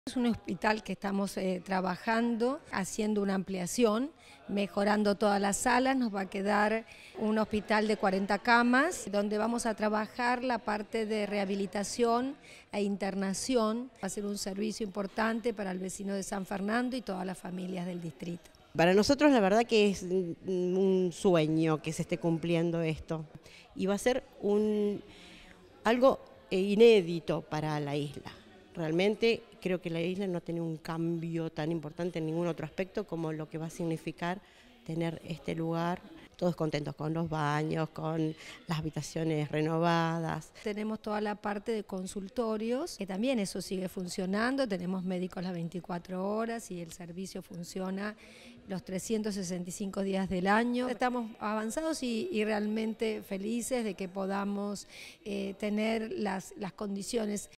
Es un hospital que estamos trabajando, haciendo una ampliación, mejorando todas las salas. Nos va a quedar un hospital de 40 camas, donde vamos a trabajar la parte de rehabilitación e internación. Va a ser un servicio importante para el vecino de San Fernando y todas las familias del distrito. Para nosotros la verdad que es un sueño que se esté cumpliendo esto y va a ser algo inédito para la isla. Realmente creo que la isla no tiene un cambio tan importante en ningún otro aspecto como lo que va a significar tener este lugar. Todos contentos con los baños, con las habitaciones renovadas. Tenemos toda la parte de consultorios, que también eso sigue funcionando. Tenemos médicos las 24 horas y el servicio funciona los 365 días del año. Estamos avanzados y realmente felices de que podamos tener las condiciones